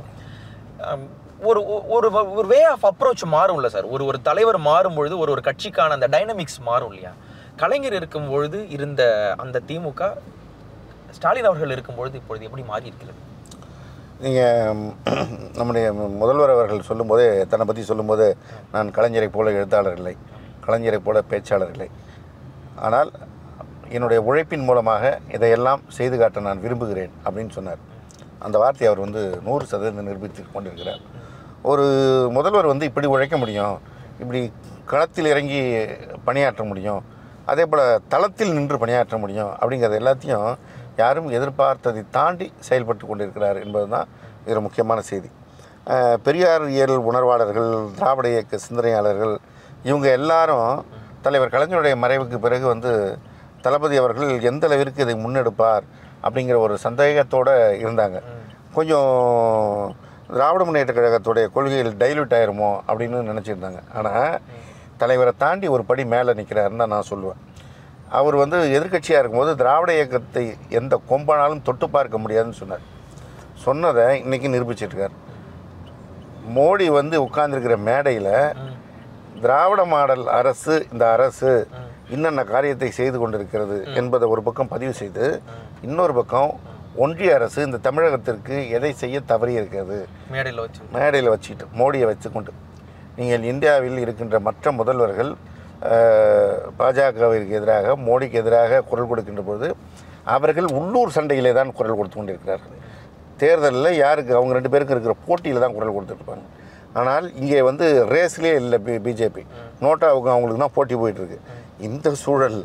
ஒரு ஒரு ஒரு வே ஆஃப் அப்ரோச் மாறும்ல சார். ஒரு ஒரு தலைவர் மாறும் பொழுது ஒரு ஒரு கட்சிக்கான அந்த டைனமிக்ஸ் மாறும் இல்லையா? கலைஞர் இருக்கும் பொழுது இருந்த அந்த திமுக ஸ்டாலின் அவர்கள் இருக்கும் பொழுது இப்பொழுது எப்படி மாறி இருக்கிறது? நீங்கள் நம்முடைய முதல்வர் அவர்கள் சொல்லும்போதே, தன்னை பற்றி சொல்லும்போது, நான் கலைஞரை போல எழுத்தாளர் இல்லை, கலைஞரை போல பேச்சாளர் இல்லை, ஆனால் என்னுடைய உழைப்பின் மூலமாக இதையெல்லாம் செய்து காட்ட நான் விரும்புகிறேன் அப்படின்னு சொன்னார். அந்த வார்த்தையை அவர் வந்து நூறு சதவீதம் நிரூபித்து கொண்டிருக்கிறார். ஒரு முதல்வர் வந்து இப்படி உழைக்க முடியும், இப்படி களத்தில் இறங்கி பணியாற்ற முடியும், அதே போல் தளத்தில் நின்று பணியாற்ற முடியும் அப்படிங்கிறது எல்லாத்தையும் யாரும் எதிர்பார்த்ததை தாண்டி செயல்பட்டு கொண்டிருக்கிறார் என்பது தான் இதில் முக்கியமான செய்தி. பெரியார் இயல் உணர்வாளர்கள், திராவிட இயக்க சிந்தனையாளர்கள், இவங்க எல்லாரும் தலைவர் கலைஞருடைய மறைவுக்கு பிறகு வந்து தளபதி அவர்கள் எந்த அளவிற்கு இதை முன்னெடுப்பார் அப்படிங்கிற ஒரு சந்தேகத்தோடு இருந்தாங்க. கொஞ்சம் திராவிட முன்னேற்ற கழகத்துடைய கொள்கையில் டைல்யூட் ஆயிருமோ அப்படின்னு நினச்சிருந்தாங்க. ஆனால் தலைவரை தாண்டி ஒரு படி மேலே நிற்கிறாருன்னு தான் நான் சொல்லுவேன். அவர் வந்து எதிர்க்கட்சியாக இருக்கும்போது திராவிட இயக்கத்தை எந்த கொம்பனாலும் தொட்டு பார்க்க முடியாதுன்னு சொன்னார். சொன்னதை இன்றைக்கி நிரூபிச்சிட்ருக்கார். மோடி வந்து உட்கார்ந்துருக்கிற மேடையில் திராவிட மாடல் அரசு, இந்த அரசு இன்னென்ன காரியத்தை செய்து கொண்டிருக்கிறது என்பதை ஒரு பக்கம் பதிவு செய்து, இன்னொரு பக்கம் ஒன்றிய அரசு இந்த தமிழகத்திற்கு எதை செய்ய தவறி இருக்கிறது மேடையில் வச்சு மேடையில் வச்சுக்கிட்டு மோடியை வச்சுக்கொண்டு, நீங்கள் இந்தியாவில் இருக்கின்ற மற்ற முதல்வர்கள் பாஜகவிற்கு எதிராக, மோடிக்கு எதிராக குரல் கொடுக்கின்ற போது அவர்கள் உள்ளூர் சண்டையிலே தான் குரல் கொடுத்து கொண்டிருக்கிறார்கள். தேர்தலில் யாருக்கு, அவங்க ரெண்டு பேருக்கு இருக்கிற போட்டியில் தான் குரல் கொடுத்துட்ருப்பாங்க. ஆனால் இங்கே வந்து ரேஸ்லேயே இல்லை பி பிஜேபி நோட்டாவுக்கு அவங்களுக்கு தான் போட்டி போயிட்டுருக்கு. இந்த சூழலில்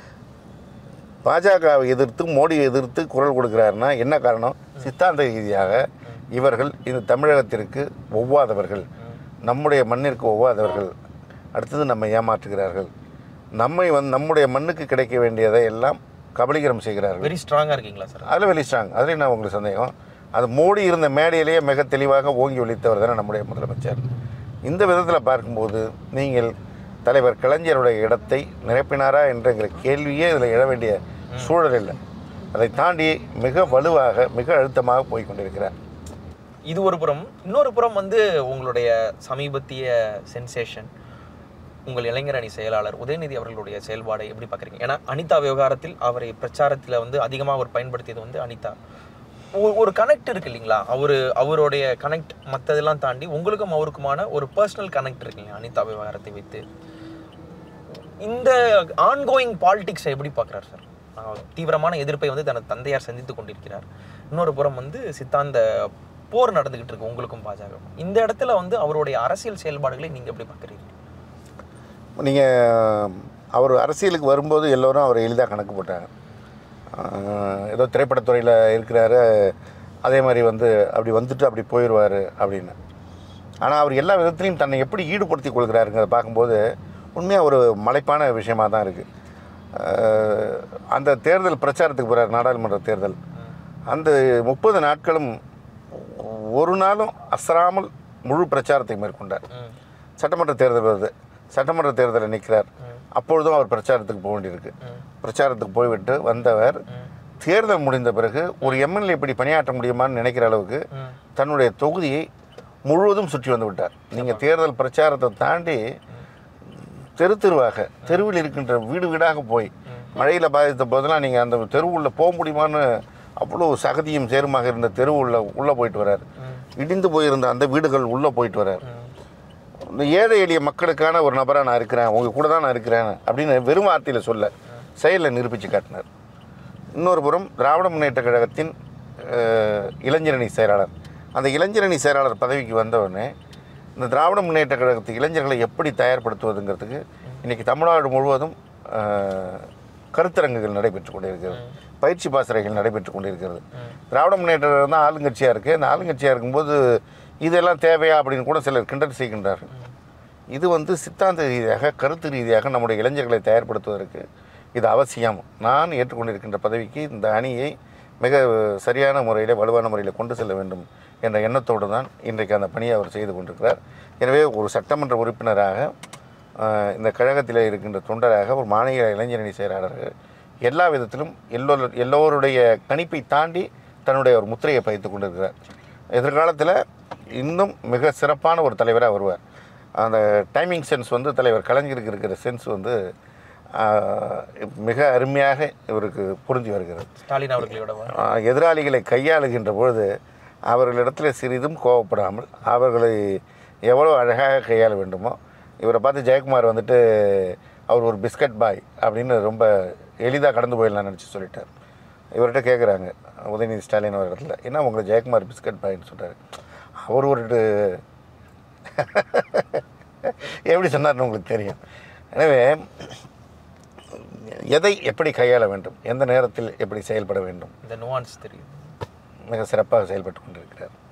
பாஜகவை எதிர்த்து மோடியை எதிர்த்து குரல் கொடுக்குறாருன்னா என்ன காரணம்? சித்தாந்த ரீதியாக இவர்கள் இந்த தமிழகத்திற்கு ஒவ்வாதவர்கள், நம்முடைய மண்ணிற்கு ஒவ்வாதவர்கள், அடுத்தது நம்ம ஏமாற்றுகிறார்கள், நம்மை வந்து நம்முடைய மண்ணுக்கு கிடைக்க வேண்டியதை எல்லாம் கபலீகரம் செய்கிறார்கள். வெரி ஸ்ட்ராங்காக இருக்கீங்களா சார்? அதில் வெரி ஸ்ட்ராங். அதில் என்ன உங்களுக்கு சந்தேகம்? அது மோடி இருந்த மேடையிலேயே மிக தெளிவாக ஓங்கி ஒழித்தவர் தானே நம்முடைய முதலமைச்சர். இந்த விதத்தில் பார்க்கும்போது நீங்கள் தலைவர் கலைஞருடைய இடத்தை நிரப்பினாரா என்கிற கேள்வியே இதில் எழ வேண்டிய சூழல் இல்லை. அதை தாண்டி மிக வலுவாக, மிக அழுத்தமாக போய் கொண்டிருக்கிறார். இது ஒரு புறம். இன்னொரு புறம் வந்து உங்களுடைய சமீபத்திய சென்சேஷன், உங்கள் இளைஞர் அணி செயலாளர் உதயநிதி அவர்களுடைய செயல்பாடை எப்படி பார்க்குறீங்க? ஏன்னா அனிதா விவகாரத்தில் அவரை பிரச்சாரத்தில் வந்து அதிகமாக அவர் பயன்படுத்தியது வந்து அனிதா. ஒரு கனெக்ட் இருக்கு இல்லைங்களா? அவரு அவருடைய கனெக்ட் மற்றதெல்லாம் தாண்டி உங்களுக்கும் அவருக்குமான ஒரு பர்சனல் கனெக்ட் இருக்கு இல்லையா அனிதா விவகாரத்தை வைத்து. இந்த ஆன்கோயிங் பாலிடிக்ஸை எப்படி பார்க்குறாரு சார்? தீவிரமான எதிர்ப்பை வந்து தனது தந்தையார் சந்தித்து கொண்டிருக்கிறார். இன்னொரு புறம் வந்து சித்தாந்த போர் நடந்துகிட்டு இருக்கு உங்களுக்கும் பாஜக. இந்த இடத்துல வந்து அவருடைய அரசியல் செயல்பாடுகளை நீங்கள் எப்படி பார்க்குறீங்க? நீங்கள் அவர் அரசியலுக்கு வரும்போது எல்லோரும் அவரை எளிதாக கணக்கு போட்டாங்க. ஏதோ திரைப்படத்துறையில் இருக்கிறாரு, அதே மாதிரி வந்து அப்படி வந்துட்டு அப்படி போயிடுவார் அப்படின்னு. ஆனால் அவர் எல்லா விதத்துலையும் தன்னை எப்படி ஈடுபடுத்தி கொள்கிறாருங்கிறத பார்க்கும்போது உண்மையாக ஒரு மலைப்பான விஷயமாக தான் இருக்குது. அந்த தேர்தல் பிரச்சாரத்துக்கு போகிறார், நாடாளுமன்ற தேர்தல், அந்த முப்பது நாட்களும் ஒரு நாளும் அசராமல் முழு பிரச்சாரத்தை மேற்கொண்டார். சட்டமன்ற தேர்தல் வருது, சட்டமன்ற தேர்தலில் நிற்கிறார், அப்பொழுதும் அவர் பிரச்சாரத்துக்கு போக வேண்டியிருக்கு. பிரச்சாரத்துக்கு போய்விட்டு வந்தவர் தேர்தல் முடிந்த பிறகு ஒரு எம்எல்ஏ இப்படி பணியாற்ற முடியுமான்னு நினைக்கிற அளவுக்கு தன்னுடைய தொகுதியை முழுவதும் சுற்றி வந்து விட்டார். நீங்கள் தேர்தல் பிரச்சாரத்தை தாண்டி தெரு தெருவாக, தெருவில் இருக்கின்ற வீடு வீடாக போய், மழையில் பாதித்த போதெல்லாம் நீங்கள் அந்த தெருவுள்ள போக முடியுமான்னு அவ்வளோ சகதியும் சேருமாக இருந்த தெருவுள்ள உள்ளே போயிட்டு வர்றார். இடிந்து போயிருந்த அந்த வீடுகள் உள்ளே போயிட்டு வர்றார். இந்த ஏழை எளிய மக்களுக்கான ஒரு நபராக நான் இருக்கிறேன், உங்கள் கூட தான் நான் இருக்கிறேன் அப்படின்னு வெறும் வார்த்தையில் சொல்ல செயலில் நிரூபித்து காட்டினார். இன்னொரு புறம் திராவிட முன்னேற்ற கழகத்தின் இளைஞரணி செயலாளர், அந்த இளைஞரணி செயலாளர் பதவிக்கு வந்தவுடனே இந்த திராவிட முன்னேற்ற கழகத்து இளைஞர்களை எப்படி தயார்படுத்துவதுங்கிறதுக்கு இன்றைக்கி தமிழ்நாடு முழுவதும் கருத்தரங்குகள் நடைபெற்று கொண்டிருக்கிறது, பயிற்சி பாசறைகள் நடைபெற்று கொண்டிருக்கிறது. திராவிட முன்னேற்ற கழகம் தான் ஆளுங்கட்சியாக இருக்குது. அந்த ஆளுங்கட்சியாக இருக்கும்போது இதெல்லாம் தேவையா அப்படின்னு கூட சிலர் கிண்டல் செய்கின்றார்கள். இது வந்து சித்தாந்த ரீதியாக கருத்து ரீதியாக நம்முடைய இளைஞர்களை தயார்படுத்துவதற்கு இது அவசியம். நான் ஏற்றுக்கொண்டிருக்கின்ற பதவிக்கு இந்த அணியை மிக சரியான முறையில் வலுவான முறையில் கொண்டு செல்ல வேண்டும் என்ற எண்ணத்தோடு தான் இன்றைக்கு அந்த பணியை அவர் செய்து கொண்டிருக்கிறார். எனவே ஒரு சட்டமன்ற உறுப்பினராக, இந்த கழகத்தில் இருக்கின்ற தொண்டராக, ஒரு மாநில இளைஞரணி செயலாளர்கள் எல்லா விதத்திலும் எல்லோ எல்லோருடைய கணிப்பை தாண்டி தன்னுடைய ஒரு முத்திரையை பதித்து கொண்டிருக்கிறார். எதிர்காலத்தில் இன்னும் மிக சிறப்பான ஒரு தலைவராக வருவார். அந்த டைமிங் சென்ஸ் வந்து தலைவர் கலைஞருக்கு இருக்கிற சென்ஸ் வந்து மிக அருமையாக இவருக்கு புரிஞ்சு வருகிறது. ஸ்டாலின் அவர்களோட எதிராளிகளை கையாளுகின்ற பொழுது அவர்களிடத்தில் சிறிதும் கோவப்படாமல் அவர்களை எவ்வளோ அழகாக கையாள வேண்டுமோ, இவரை பார்த்து ஜெயக்குமார் வந்துட்டு அவர் ஒரு பிஸ்கட் பாய் அப்படின்னு ரொம்ப எளிதாக கடந்து போயிடலாம் நினச்சி சொல்லிட்டார். இவர்கிட்ட கேட்குறாங்க உதயநிதி ஸ்டாலின் அவர் இடத்துல, என்ன உங்களை ஜெயக்குமார் பிஸ்கட் பாயின்னு சொல்கிறார். அவர் ஒரு எப்படி சொன்னார்னு உங்களுக்கு தெரியும். எனவே எதை எப்படி கையாள வேண்டும், எந்த நேரத்தில் எப்படி செயல்பட வேண்டும், இந்த நுவான்ஸ் தெரியும், மிக சிறப்பாக செயல்பட்டு கொண்டிருக்கிறார்.